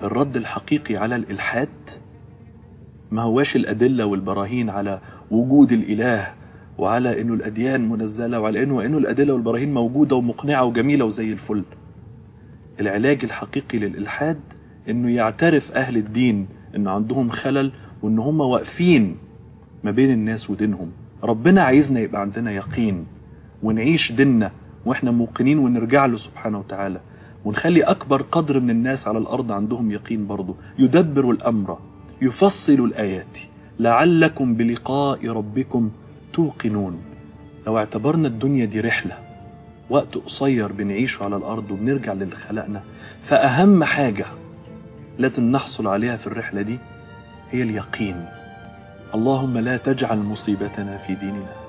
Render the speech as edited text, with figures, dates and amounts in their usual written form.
الرد الحقيقي على الإلحاد ما هواش الأدلة والبراهين على وجود الإله وعلى إنه الأديان منزلة وعلى إنه الأدلة والبراهين موجودة ومقنعة وجميلة وزي الفل. العلاج الحقيقي للإلحاد إنه يعترف أهل الدين إنه عندهم خلل وإن هم واقفين ما بين الناس ودينهم. ربنا عايزنا يبقى عندنا يقين ونعيش ديننا وإحنا موقنين ونرجع له سبحانه وتعالى، ونخلي أكبر قدر من الناس على الأرض عندهم يقين برضه. يدبر الأمر يفصل الآيات لعلكم بلقاء ربكم توقنون. لو اعتبرنا الدنيا دي رحلة وقت قصير بنعيشه على الأرض وبنرجع للي خلقنا، فأهم حاجة لازم نحصل عليها في الرحلة دي هي اليقين. اللهم لا تجعل مصيبتنا في ديننا.